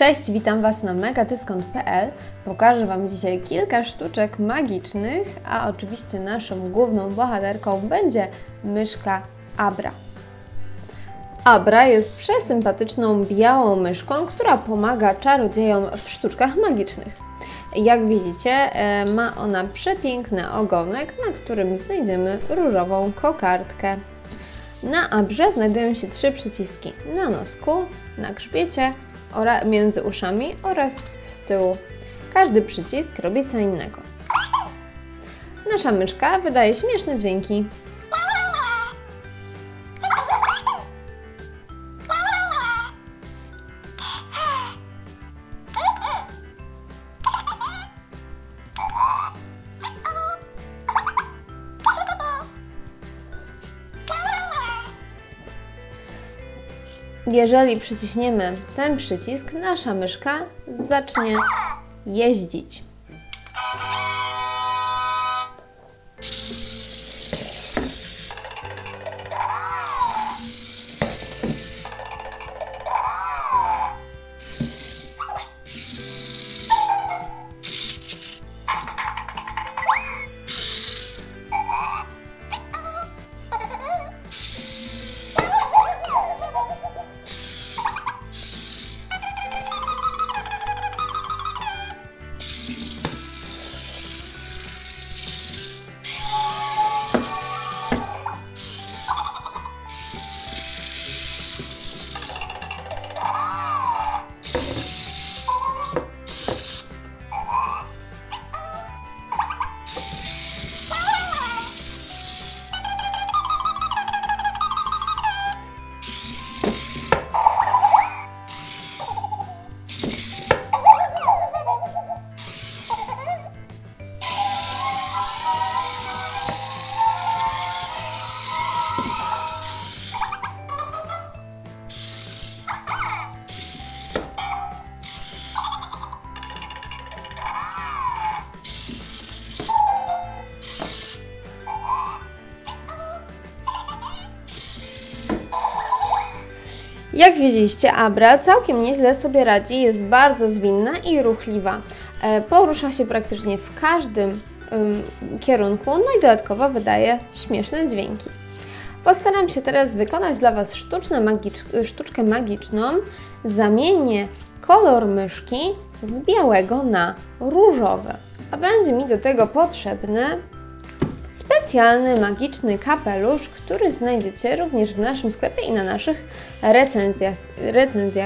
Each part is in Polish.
Cześć, witam Was na megadyskont.pl. Pokażę Wam dzisiaj kilka sztuczek magicznych, a oczywiście naszą główną bohaterką będzie myszka Abra. Abra jest przesympatyczną białą myszką, która pomaga czarodziejom w sztuczkach magicznych. Jak widzicie, ma ona przepiękny ogonek, na którym znajdziemy różową kokardkę. Na Abrze znajdują się 3 przyciski: na nosku, na grzbiecie, między uszami oraz z tyłu. Każdy przycisk robi co innego. Nasza myszka wydaje śmieszne dźwięki. Jeżeli przyciśniemy ten przycisk, nasza myszka zacznie jeździć. Jak widzieliście, Abra całkiem nieźle sobie radzi, jest bardzo zwinna i ruchliwa. Porusza się praktycznie w każdym kierunku, no i dodatkowo wydaje śmieszne dźwięki. Postaram się teraz wykonać dla Was sztuczkę magiczną. Zamienię kolor myszki z białego na różowy, a będzie mi do tego potrzebny specjalny, magiczny kapelusz, który znajdziecie również w naszym sklepie i na naszych recenzjach.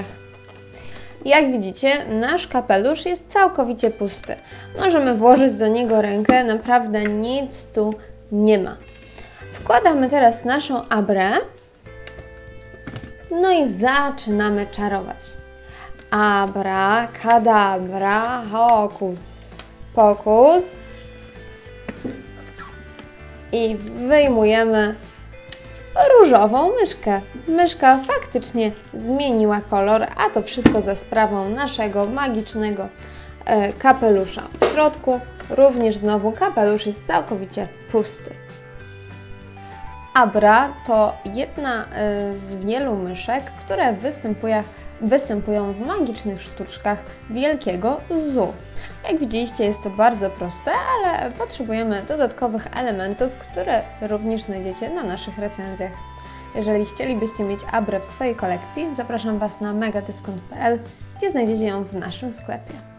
Jak widzicie, nasz kapelusz jest całkowicie pusty. Możemy włożyć do niego rękę, naprawdę nic tu nie ma. Wkładamy teraz naszą Abrę, no i zaczynamy czarować. Abra, kadabra, hokus pokus. I wyjmujemy różową myszkę. Myszka faktycznie zmieniła kolor, a to wszystko za sprawą naszego magicznego kapelusza. W środku również znowu kapelusz jest całkowicie pusty. Abra to jedna z wielu myszek, które występują w magicznych sztuczkach wielkiego zoo. Jak widzieliście, jest to bardzo proste, ale potrzebujemy dodatkowych elementów, które również znajdziecie na naszych recenzjach. Jeżeli chcielibyście mieć Abrę w swojej kolekcji, zapraszam Was na megadyskont.pl, gdzie znajdziecie ją w naszym sklepie.